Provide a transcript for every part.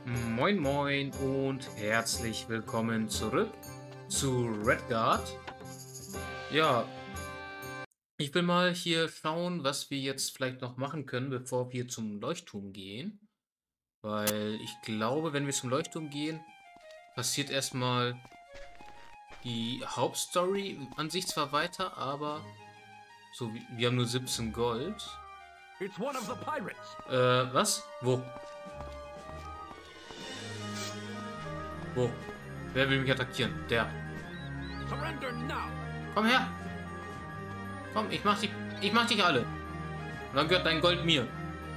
Moin Moin und herzlich willkommen zurück zu Redguard. Ja, ich will mal hier schauen, was wir jetzt vielleicht noch machen können, bevor wir zum Leuchtturm gehen. Weil ich glaube, wenn wir zum Leuchtturm gehen, passiert erstmal die Hauptstory an sich zwar weiter, aber so, wir haben nur 17 Gold. Was? Wo? Wo? Wer will mich attackieren? Der. Komm her! Komm, ich mach dich alle. Und dann gehört dein Gold mir.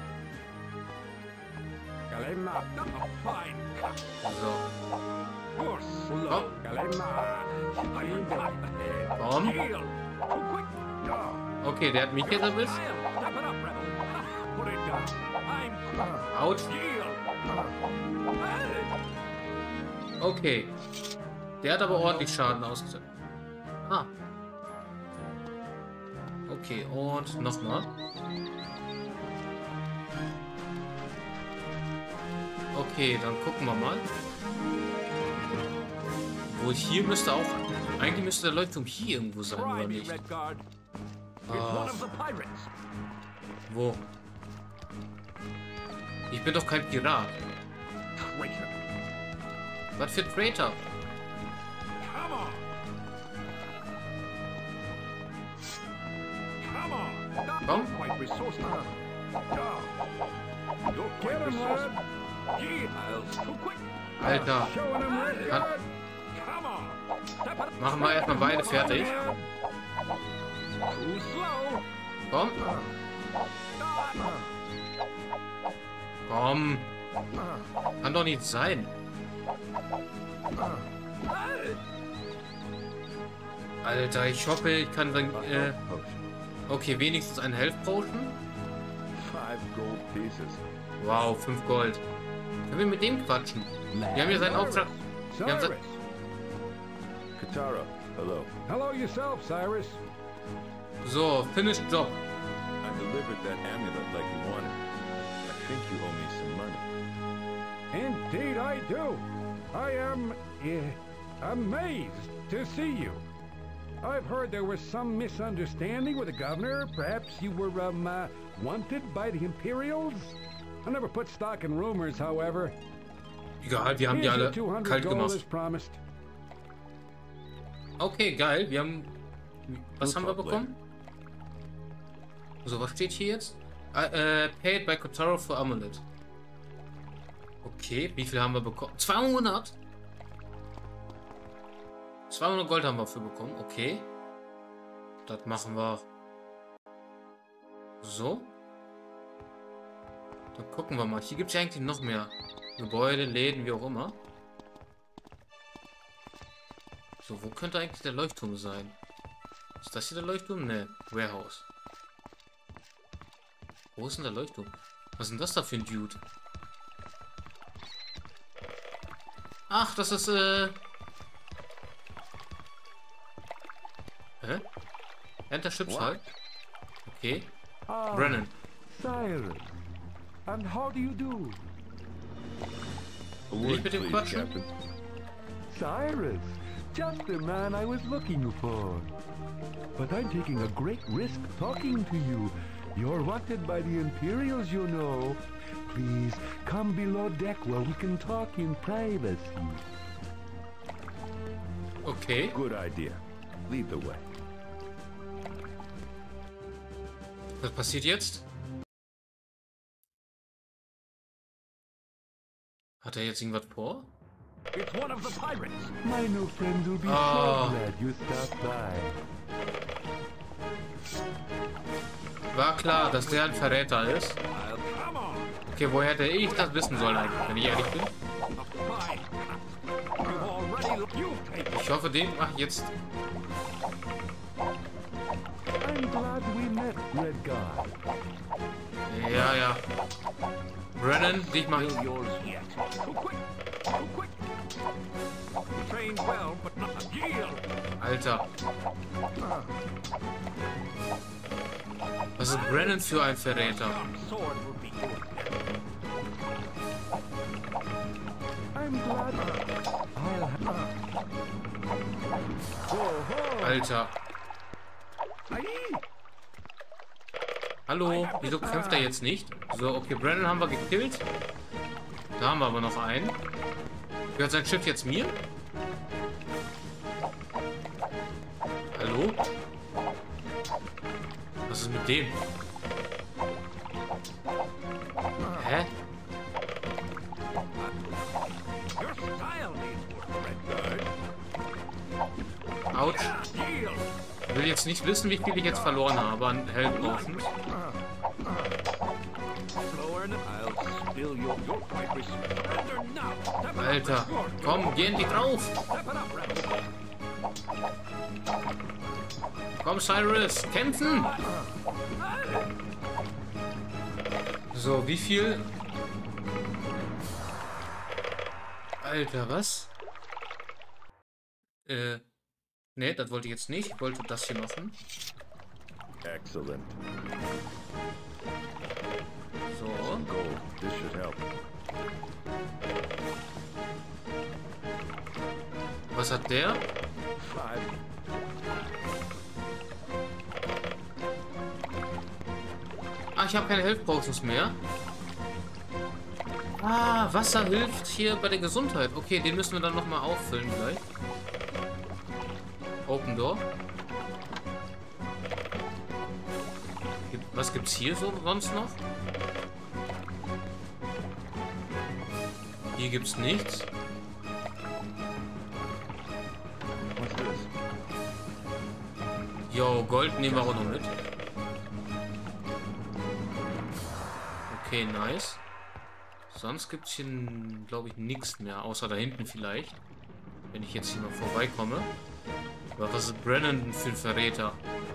So. Komm. Komm. Okay, der hat mich jetzt erwischt. Autsch. Okay. Der hat aber ordentlich Schaden ausgesetzt. Ah. Okay, und nochmal. Okay, dann gucken wir mal. Wo hier müsste auch... Eigentlich müsste der Leuchtturm hier irgendwo sein, oder nicht? Wo? Ich bin doch kein Pirat. Was für Traitor? Komm. Alter. Machen wir erstmal beide fertig. Komm. Komm. Kann doch nicht sein. Alter, ich hoffe, ich kann dann... okay, wenigstens ein Health Potion. Wow, 5 Gold. Können wir mit dem quatschen? Wir haben ja seinen Auftrag... Wir haben Katara, hello. Hello yourself, Cyrus. So, finished job. I delivered that amulet like you wanted. I think you owe me some money. Indeed I do. I am amazed to see you. I've heard there was some misunderstanding with the governor. Perhaps you were wanted by the Imperials? I never put stock in rumors, however. Egal, wir haben die alle kalt gemacht. Okay, geil. Wir haben... Was haben wir bekommen? So, was steht hier jetzt? Paid by Kotaro for Amulet. Okay, wie viel haben wir bekommen? 200? 200 Gold haben wir für bekommen. Okay. Das machen wir so. Dann gucken wir mal. Hier gibt es ja eigentlich noch mehr Gebäude, Läden, wie auch immer. So, wo könnte eigentlich der Leuchtturm sein? Ist das hier der Leuchtturm? Ne, Warehouse. Wo ist denn der Leuchtturm? Was ist denn das da für ein Dude? Ach, das ist, Hä? Enter Ships halt. Okay. Brennan. Cyrus. And how do you do? Will ich mit dem quatschen? Cyrus. Just the man I was looking for. But I'm taking a great risk talking to you. You're wanted by the Imperials, you know. Please, come below deck where we can talk in privacy. Okay. Good idea. Lead the way. Was passiert jetzt? Hat er jetzt irgendwas vor? It's one of the pirates. My new friend will be so glad you stopped by. War klar, dass der ein Verräter ist. Okay, woher hätte ich das wissen sollen eigentlich, wenn ich ehrlich bin? Ich hoffe, den mache ich jetzt. I'm glad we met, Redguard. Ja, ja. Brennan, dich mache ich. Alter. Was ist Brennan für ein Verräter? but I'll Alter. Hallo, wieso kämpft er jetzt nicht? So, okay, Brandon haben wir gekillt. Da haben wir aber noch einen. Gehört sein Schiff jetzt mir? Hallo? Was ist mit dem? Hä? Autsch. Ich will jetzt nicht wissen, wie viel ich jetzt verloren habe an Health Potions. Alter, komm, geh endlich drauf. Komm, Cyrus, kämpfen! So, wie viel? Alter, was? Ne, das wollte ich jetzt nicht. Ich wollte das hier machen. Excellent. So. Gold. This should help. Was hat der? 5. Ah, ich habe keine Health Potions mehr. Ah, Wasser hilft hier bei der Gesundheit. Okay, den müssen wir dann nochmal auffüllen gleich. Open Door. Was gibt's hier so sonst noch? Hier gibt's nichts. What's this? Jo, Gold nehmen wir auch noch mit. Okay, nice. Sonst gibt's hier, glaube ich, nichts mehr. Außer da hinten vielleicht. Wenn ich jetzt hier noch vorbeikomme. Aber was ist Brennan für ein Verräter?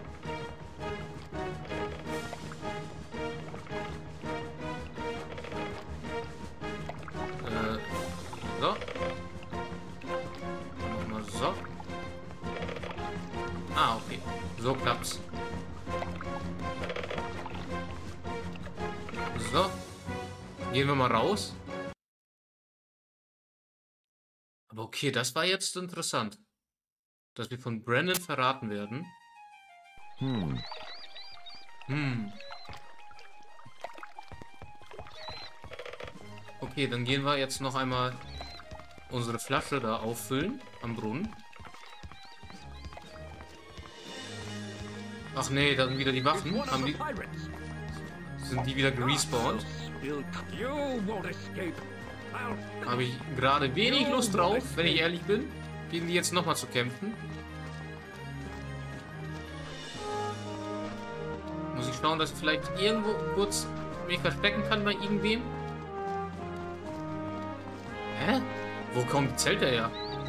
So. Nochmal so. Ah, okay. So klappt's. So. Gehen wir mal raus. Aber okay, das war jetzt interessant. Dass wir von Brandon verraten werden. Okay, dann gehen wir jetzt noch einmal unsere Flasche da auffüllen am Brunnen. Ach nee, da sind wieder die Waffen. Sind die wieder gerespawnt? Habe ich gerade wenig Lust drauf, wenn ich ehrlich bin, gegen die jetzt nochmal zu kämpfen. Muss ich schauen, dass ich vielleicht irgendwo kurz mich verstecken kann bei irgendwem. Hä? Wo kommt die Zelte her?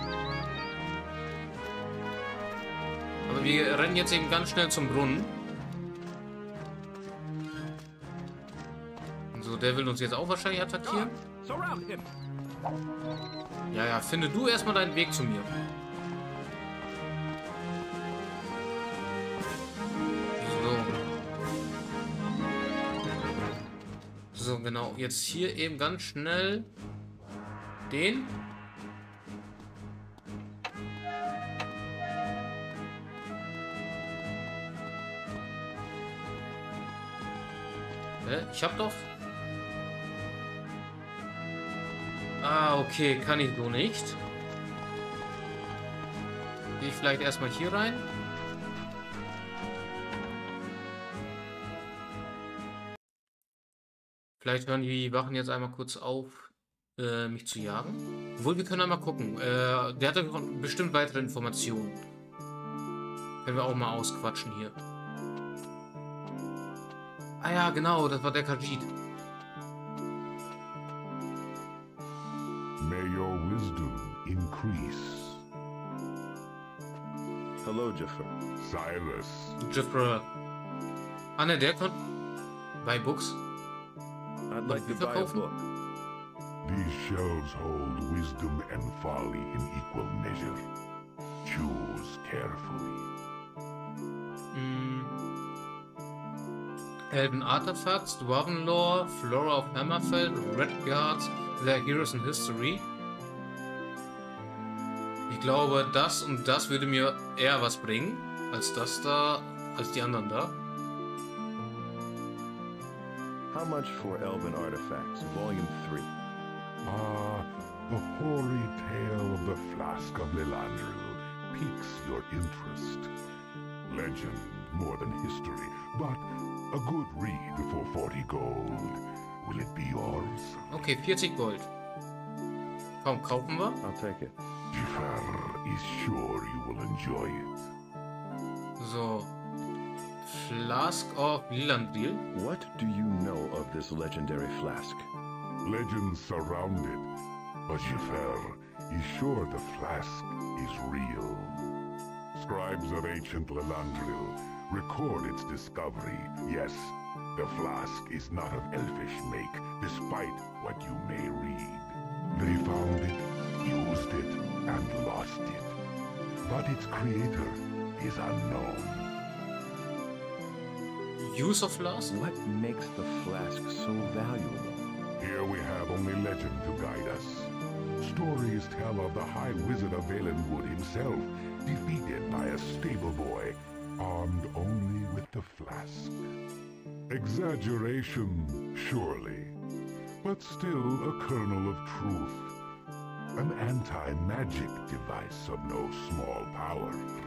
Aber wir rennen jetzt eben ganz schnell zum Brunnen. So, der will uns jetzt auch wahrscheinlich attackieren. Ja, ja, finde du erstmal deinen Weg zu mir. So. So, genau. Jetzt hier eben ganz schnell den. Ich hab doch... Ah, okay, kann ich so nicht. Gehe ich vielleicht erstmal hier rein. Vielleicht hören die Wachen jetzt einmal kurz auf, mich zu jagen. Obwohl, wir können einmal gucken. Der hatte bestimmt weitere Informationen. Können wir auch mal ausquatschen hier. Ah ja, genau, das war der Khajiit. May your wisdom increase. Hello, Jafar. Cyrus. Jafar. Ah ne, der kommt bei Books. I'd like to buy a book. These shelves hold wisdom and folly in equal measure. Choose carefully. Elven Artifacts, Dwarven Lore, Flora of Hammerfell, Red Guards, Their Heroes in History. glaube, das und das würde mir eher was bringen, als das da, als die anderen da. How much for Elven Artifacts, Volume 3? Ah, the hoary tale of the Flask of Lilandril piques your interest. Legend more than history, but a good read for 40 gold. Will it be yours? Okay, 40 Gold. Komm, kaufen wir. I'll take it. Jafar is sure you will enjoy it. So. Flask of Lilandril. What do you know of this legendary flask? Legends surround it, but Jafar is sure the flask is real. Scribes of ancient Lilandril record its discovery. Yes, the flask is not of elfish make, despite what you may read. They found it, used it, and lost it. But its creator is unknown. Use of Flask? What makes the flask so valuable? Here we have only legend to guide us. Stories tell of the High Wizard of Valenwood himself, defeated by a stable boy, armed only with the flask. Exaggeration, surely, but still a kernel of truth. An anti-magic device of no small power.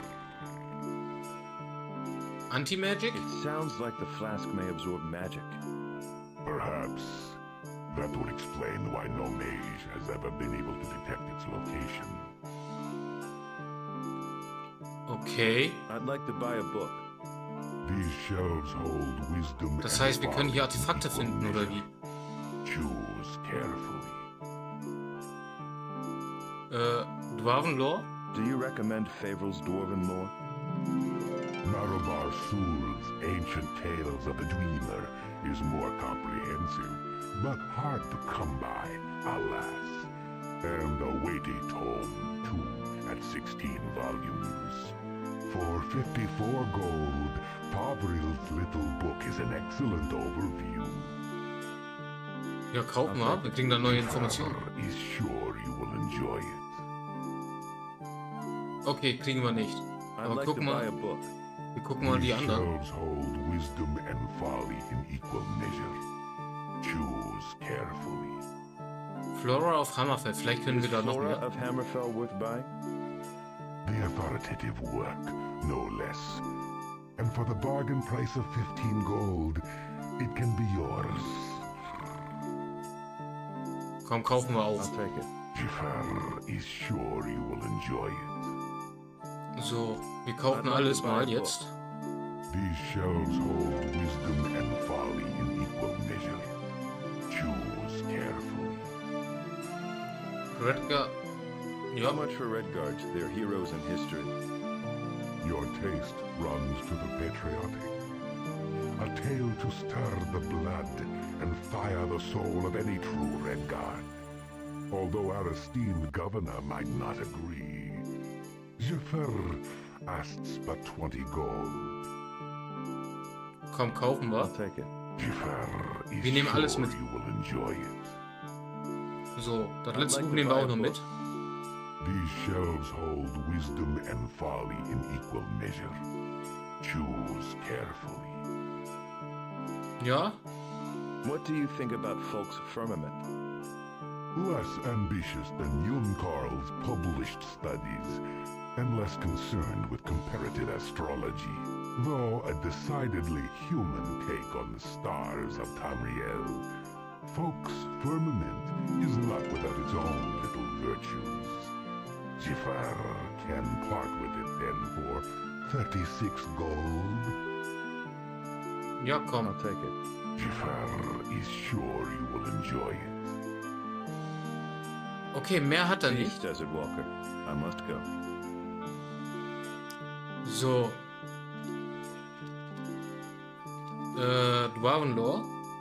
Anti-Magic? It sounds like the flask may absorb magic. Perhaps that would explain why no mage has ever been able to detect its location. Okay. I'd like to buy a book. These shelves hold wisdom. Das heißt, wir können hier Artefakte finden, oder wie? Choose carefully. Dwarvenlore? Do you recommend Favrel's Dwarven lore? Marabar Sul's ancient tales of the Dreamer is more comprehensive, but hard to come by, alas. And a weighty tome, too, at 16 volumes. For 54 gold, Pavril's little book is an excellent overview. Ja, kaufen wir. Wir kriegen da neue Informationen. Is sure you will enjoy it. Okay, kriegen wir nicht. I'd Aber like to guck buy mal. a book. Wir gucken mal die These anderen. shelves hold wisdom and folly in equal measure. Choose carefully. Flora of Hammerfell. Vielleicht können wir Is da noch Flora mehr. of Hammerfell worth buying? The authoritative work, no less. And for the bargain price of 15 gold, it can be yours. Komm, kaufen wir I'll auch. take it. Jafar is sure you will enjoy it. So, wir kaufen alles mal jetzt. These shelves hold wisdom and folly in equal measure. Choose carefully. Redgar. Ja, How much for Redguards, their heroes in history? Your taste runs to the patriotic. A tale to stir the blood and fire the soul of any true Redguard. Although our esteemed governor might not agree, Jafar asks but 20 gold. komm, kaufen wir. I'll take it. Jafar is Wir nehmen alles sure mit. you will enjoy it. So, das I'd letzte like Buch to nehmen wir buy auch a noch book. mit. These shelves hold wisdom and folly in equal measure. Choose carefully. Ja, What do you think about Folk's Firmament? Less ambitious than Yunkarl's published studies, and less concerned with comparative astrology, though a decidedly human take on the stars of Tamriel. Folk's firmament is not without its own little virtues. Jafar can part with it then for 36 gold. ja, komm. I'll take it. Jafar is sure you will enjoy it. Okay, mehr hat er Peace, nicht. Desert Walker. I must go. So. Dwarvenlore.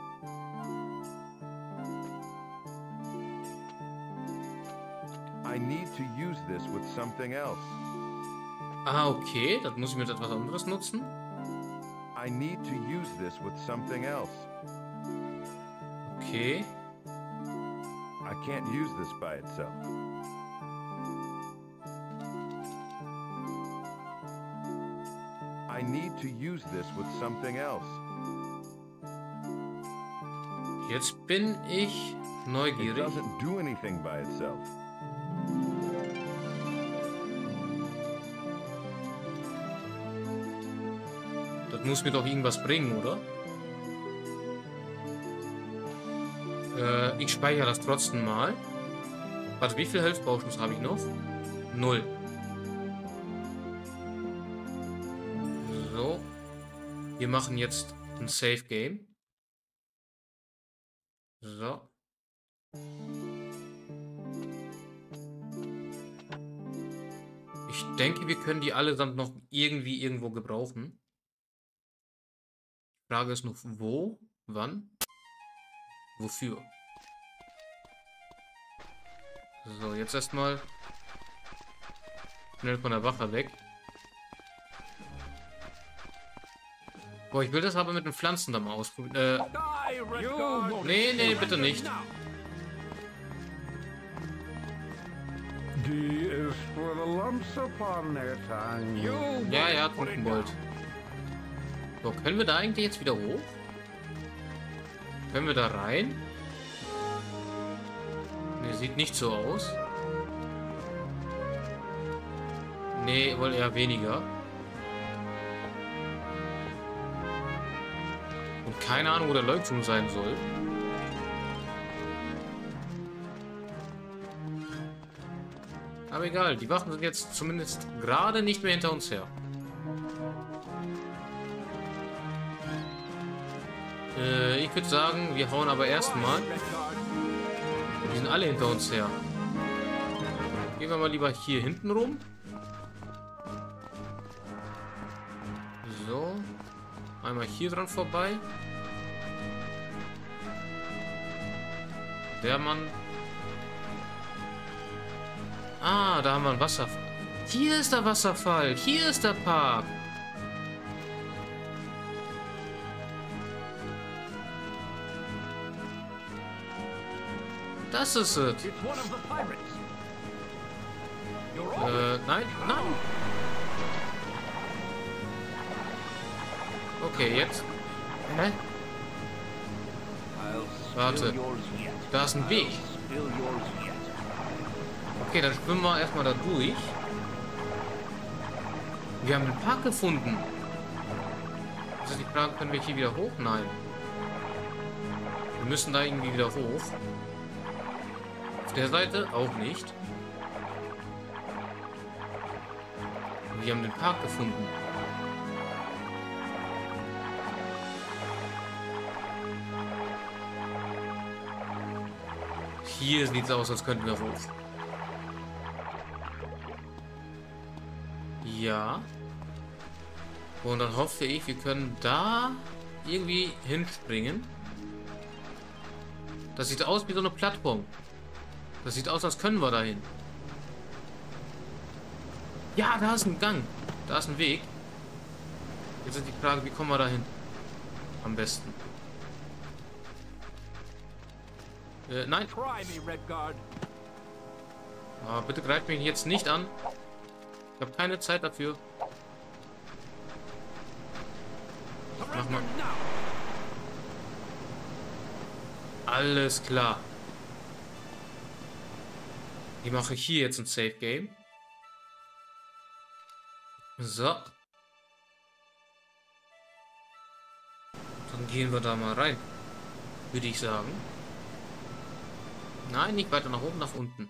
I need to use this with something else. Ah, okay. Das muss ich mit etwas anderes nutzen. I need to use this with something else. Okay. I can't use this by itself. need to use this with something else. Jetzt bin ich It neugierig. doesn't do anything by itself. Das muss mir doch irgendwas bringen, oder? Ich speichere das trotzdem mal. Warte, wie viel Health Potions habe ich noch? 0. So. Wir machen jetzt ein Save Game. So. Ich denke, wir können die allesamt noch irgendwie irgendwo gebrauchen. Die Frage ist noch, wo, wann, wofür. So, jetzt erstmal schnell von der Wache weg. Boah, ich will das aber mit den Pflanzen da mal ausprobieren. Nee, nee, bitte nicht. D is for the lumps upon their tongue. Ja, ja, Trunkenbold. So, können wir da eigentlich jetzt wieder hoch? Können wir da rein? Ne, sieht nicht so aus. Nee, wohl eher weniger. Und keine Ahnung, wo der Leuchtturm sein soll. Aber egal, die Wachen sind jetzt zumindest gerade nicht mehr hinter uns her. Ich würde sagen, wir hauen aber erstmal. Die sind alle hinter uns her. Gehen wir mal lieber hier hinten rum. So. Einmal hier dran vorbei. Der Mann. Ah, da haben wir einen Wasserfall. Hier ist der Wasserfall. Hier ist der Park. Das ist es. Nein, nein. Okay, jetzt. Hä? Warte. Da ist ein Weg. Okay, dann schwimmen wir erstmal da durch. Wir haben den Park gefunden. Das ist die Frage, können wir hier wieder hoch? Nein. Wir müssen da irgendwie wieder hoch. Auf der Seite auch nicht. Wir haben den Park gefunden. Hier sieht es aus, als könnten wir hoch. Ja. Und dann hoffe ich, wir können da irgendwie hinspringen. Das sieht aus wie so eine Plattform. Das sieht aus, als können wir dahin. Ja, da ist ein Gang. Da ist ein Weg. Jetzt ist die Frage, wie kommen wir dahin? Am besten. Nein. Oh, bitte greift mich jetzt nicht an. Ich habe keine Zeit dafür. Mach mal. Alles klar. Ich mache hier jetzt ein Safe Game. So. Dann gehen wir da mal rein. Würde ich sagen. Nein, nicht weiter nach oben, nach unten.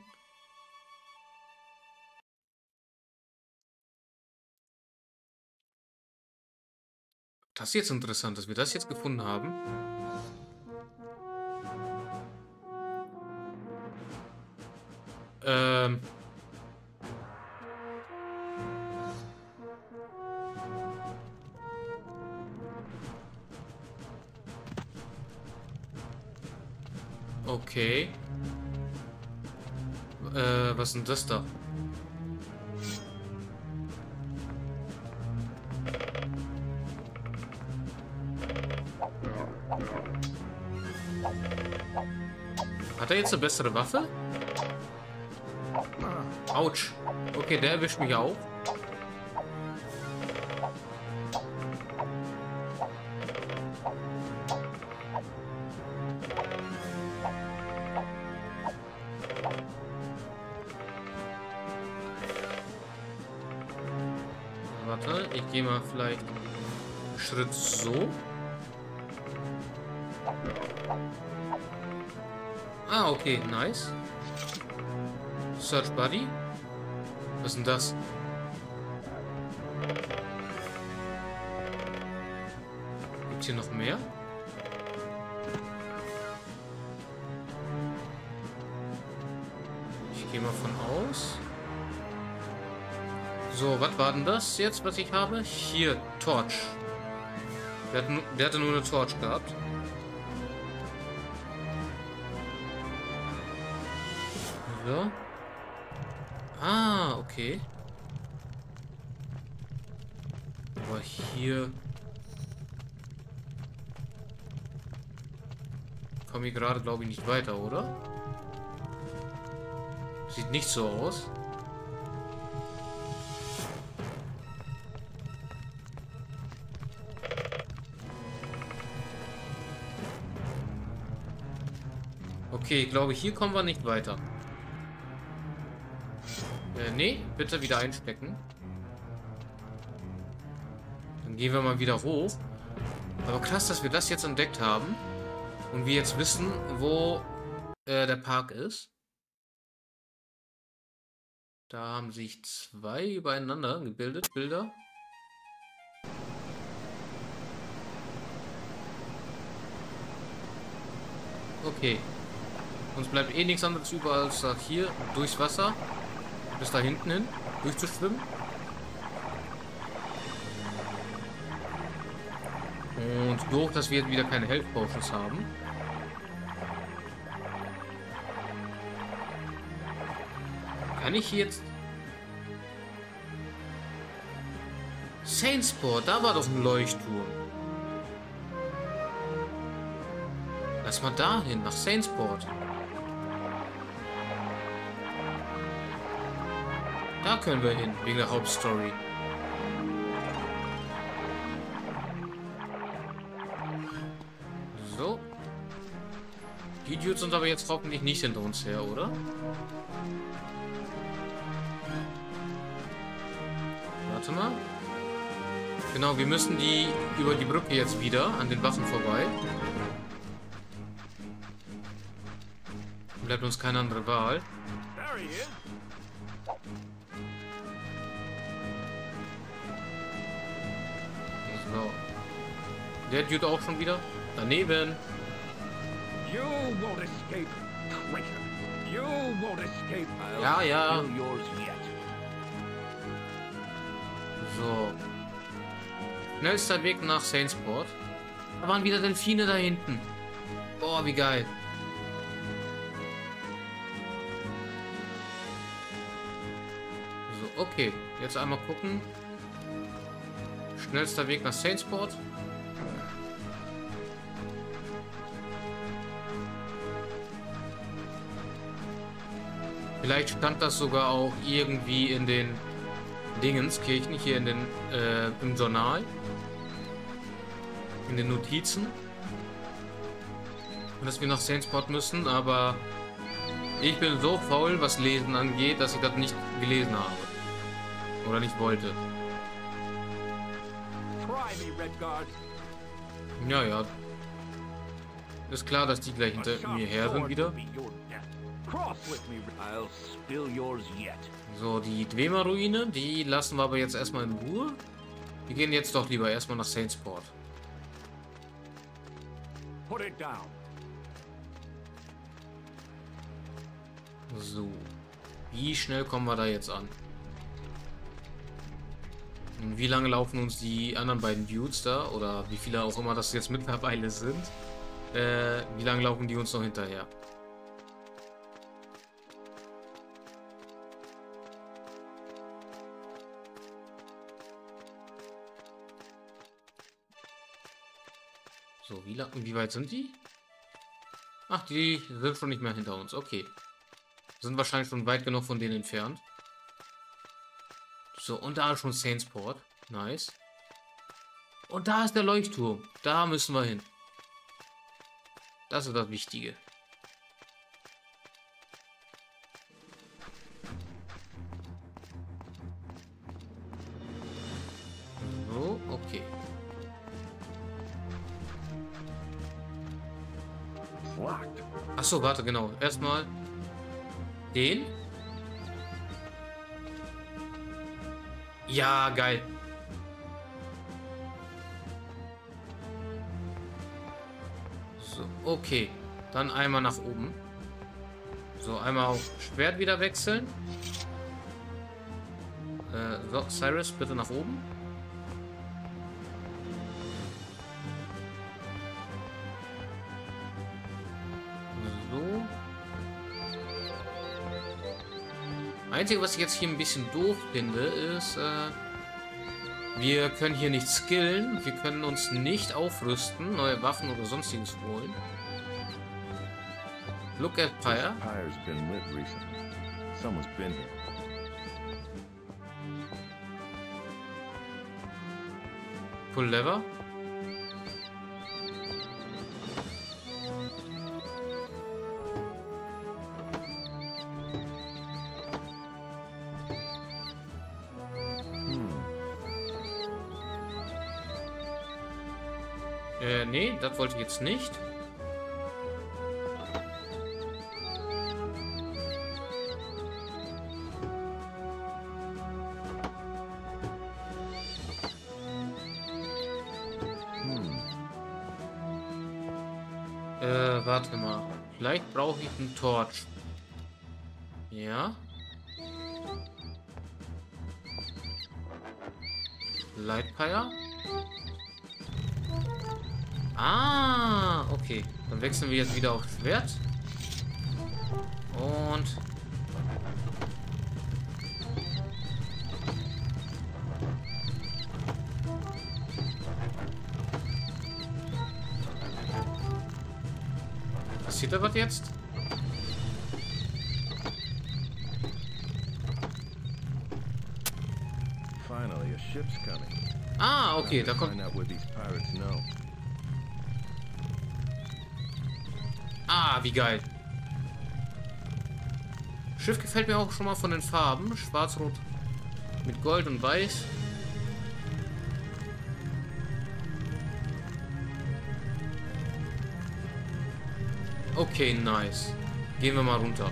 Das ist jetzt interessant, dass wir das jetzt gefunden haben. Okay. Was ist denn das da? Hat er jetzt eine bessere Waffe? Autsch. Okay, der erwischt mich auch. Warte, ich gehe mal vielleicht einen Schritt so. Ah, okay, nice. Search Buddy. Was ist denn das? Gibt's hier noch mehr? Ich gehe mal von aus. So, was war denn das jetzt, was ich habe? Hier, Torch. Der hatte nur eine Torch gehabt. So. Ah, okay. Aber hier komme ich gerade, glaube ich, nicht weiter, oder? Sieht nicht so aus. Okay, ich glaube, hier kommen wir nicht weiter. Nee, bitte wieder einstecken. Dann gehen wir mal wieder hoch. Aber krass, dass wir das jetzt entdeckt haben. Und wir jetzt wissen, wo der Park ist. Da haben sich zwei übereinander gebildet, Bilder. Okay. Uns bleibt eh nichts anderes über, als da hier durchs Wasser bis da hinten hin durchzuschwimmen. Und durch, dass wir jetzt wieder keine Health Potions haben. Kann ich jetzt... Saintsport, da war doch ein Leuchtturm. Lass mal dahin, nach Saintsport. Da können wir hin, wegen der Hauptstory. So. Die Dudes sind aber jetzt hoffentlich nicht hinter uns her, oder? Warte mal. Genau, wir müssen die über die Brücke jetzt wieder an den Waffen vorbei. Bleibt uns keine andere Wahl. So. Der Dude auch schon wieder. Daneben. You won't escape, traitor. You won't escape. Ja, ja. Steal yours yet. So. Schnellster Weg nach Saintsport. Da waren wieder Delfine da hinten. Boah, wie geil. So, okay. Jetzt einmal gucken. Schnellster Weg nach Saintsport. Vielleicht stand das sogar auch irgendwie in den Dingenskirchen, hier in den, im Journal. In den Notizen. Und dass wir nach Saintsport müssen, aber ich bin so faul, was Lesen angeht, dass ich das nicht gelesen habe. Oder nicht wollte. Try me, Redguard. Ja, ja. Ist klar, dass die gleich hinter mir her sind wieder. Cross with me. I'll spill yours yet. So, die Dwemer-Ruine, die lassen wir aber jetzt erstmal in Ruhe. Wir gehen jetzt doch lieber erstmal nach Saintsport. Put it down. So. Wie schnell kommen wir da jetzt an? Und wie lange laufen uns die anderen beiden Dudes da? Oder wie viele auch immer das jetzt mittlerweile sind? Wie lange laufen die uns noch hinterher? So, wie weit sind die? Ach, die sind schon nicht mehr hinter uns. Okay. Sind wahrscheinlich schon weit genug von denen entfernt. So, und da ist schon Saintsport. Nice. Und da ist der Leuchtturm. Da müssen wir hin. Das ist das Wichtige. Achso, warte, genau. Erstmal den. Ja, geil. So, okay. Dann einmal nach oben. So, einmal auf Schwert wieder wechseln. So, Cyrus, bitte nach oben. So. Einzige, was ich jetzt hier ein bisschen doof finde, ist, wir können hier nicht skillen. Wir können uns nicht aufrüsten, neue Waffen oder sonstiges holen. Look at Pyre. Pyre's been lit recently. Someone's been here. Pull Lever. Nee, das wollte ich jetzt nicht. Warte mal. Vielleicht brauche ich einen Torch. Ja. Lightfire. Ah, okay. Dann wechseln wir jetzt wieder auf Schwert. Und... Passiert da was jetzt? Finally, a ship's coming. Ah, okay, da kommt... Find out what these pirates know. Ah, wie geil. Schiff gefällt mir auch schon mal von den Farben. Schwarz-Rot mit Gold und Weiß. Okay, nice. Gehen wir mal runter.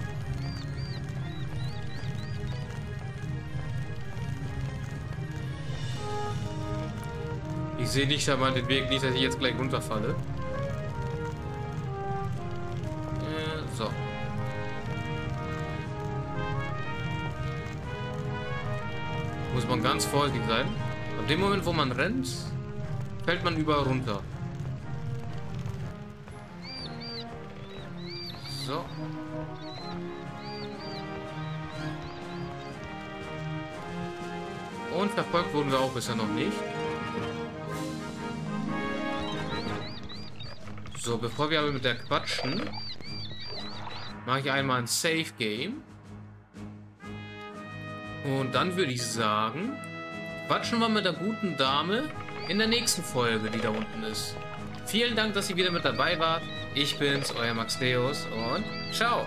Ich sehe nicht einmal den Weg, nicht, dass ich jetzt gleich runterfalle. So. Muss man ganz vorsichtig sein. Ab dem Moment, wo man rennt, fällt man überall runter. So. Und verfolgt wurden wir auch bisher noch nicht. So, bevor wir aber mit der quatschen, mache ich einmal ein Save Game. Und dann würde ich sagen, quatschen wir mit der guten Dame in der nächsten Folge, die da unten ist. Vielen Dank, dass ihr wieder mit dabei wart. Ich bin's, euer Max Deus und ciao.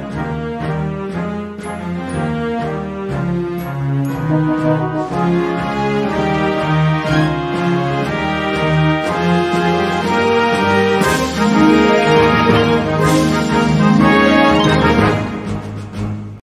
Thank you.